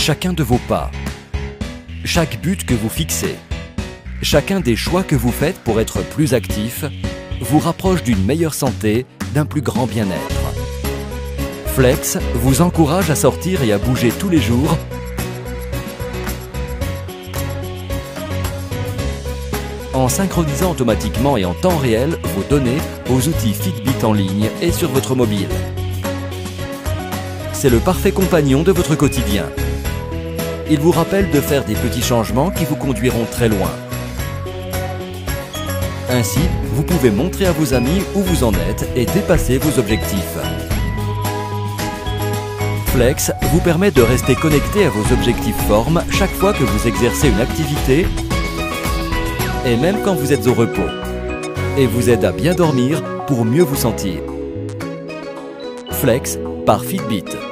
chacun de vos pas, chaque but que vous fixez, chacun des choix que vous faites pour être plus actif vous rapproche d'une meilleure santé, d'un plus grand bien-être. Flex vous encourage à sortir et à bouger tous les jours en synchronisant automatiquement et en temps réel vos données aux outils Fitbit en ligne et sur votre mobile. C'est le parfait compagnon de votre quotidien. Il vous rappelle de faire des petits changements qui vous conduiront très loin. Ainsi, vous pouvez montrer à vos amis où vous en êtes et dépasser vos objectifs. Flex vous permet de rester connecté à vos objectifs formes chaque fois que vous exercez une activité et même quand vous êtes au repos. Et vous aide à bien dormir pour mieux vous sentir. Flex par Fitbit.